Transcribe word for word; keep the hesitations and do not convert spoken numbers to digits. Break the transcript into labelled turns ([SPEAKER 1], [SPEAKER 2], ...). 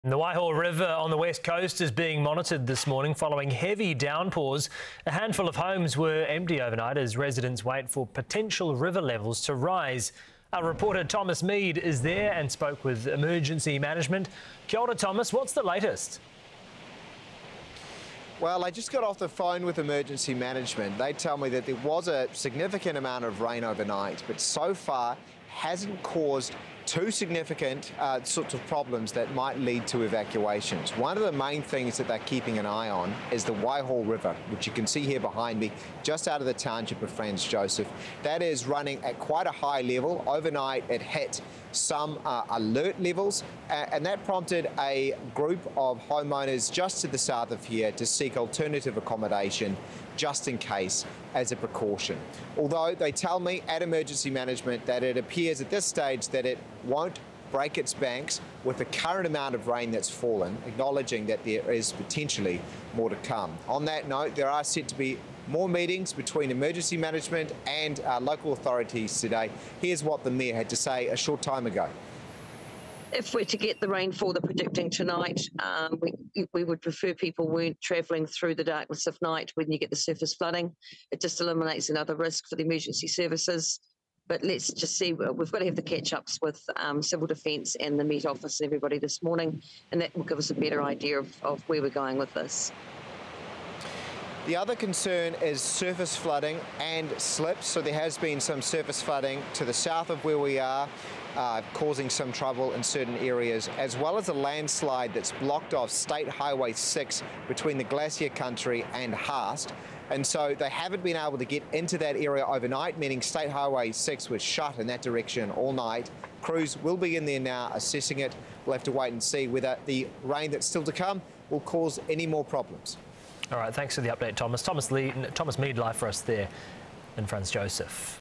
[SPEAKER 1] The Waiho River on the west coast is being monitored this morning following heavy downpours. A handful of homes were empty overnight as residents wait for potential river levels to rise. Our reporter Thomas Mead is there and spoke with emergency management. Kia ora, Thomas, what's the latest?
[SPEAKER 2] Well, I just got off the phone with emergency management. They tell me that there was a significant amount of rain overnight, but so far hasn't caused two significant uh, sorts of problems that might lead to evacuations. One of the main things that they're keeping an eye on is the Waiho River, which you can see here behind me, just out of the township of Franz Josef. That is running at quite a high level. Overnight, it hit some uh, alert levels, uh, and that prompted a group of homeowners just to the south of here to seek alternative accommodation just in case, as a precaution. Although they tell me at emergency management that it appears at this stage that it won't break its banks with the current amount of rain that's fallen, acknowledging that there is potentially more to come. On that note, there are set to be more meetings between emergency management and uh, local authorities today. Here's what the Mayor had to say a short time ago.
[SPEAKER 3] If we're to get the rainfall they're predicting tonight, um, we, we would prefer people weren't travelling through the darkness of night when you get the surface flooding. It just eliminates another risk for the emergency services. But let's just see, we've got to have the catch-ups with um, Civil Defence and the Met Office and everybody this morning, and that will give us a better idea of, of where we're going with this.
[SPEAKER 2] The other concern is surface flooding and slips. So there has been some surface flooding to the south of where we are, uh, causing some trouble in certain areas, as well as a landslide that's blocked off State Highway six between the Glacier Country and Haast. And so they haven't been able to get into that area overnight, meaning State Highway six was shut in that direction all night. Crews will be in there now assessing it. We'll have to wait and see whether the rain that's still to come will cause any more problems.
[SPEAKER 1] All right, thanks for the update, Thomas. Thomas Lee, Thomas Mead live for us there in Franz Josef.